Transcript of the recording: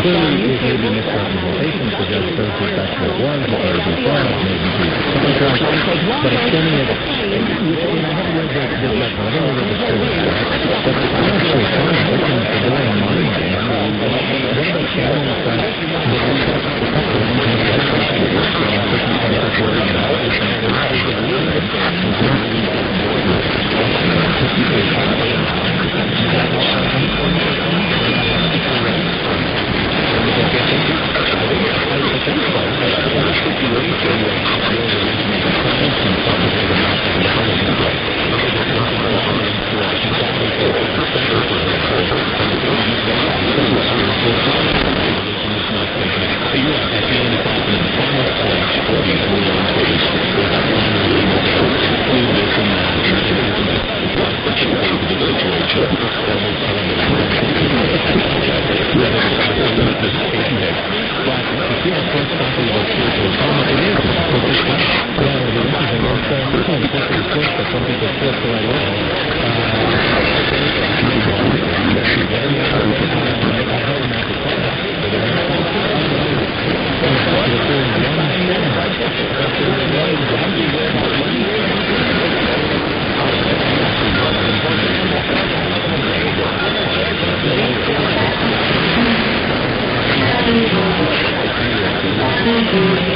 clearly, it may be misrepresentation because Judge Thursday, that's what it was. It may be fraud, it may be breach of contract, but extending it, and I haven't read the judgment, I haven't read the statement, but I'm actually fine looking at the door on my mind. What about showing the fact Thank you.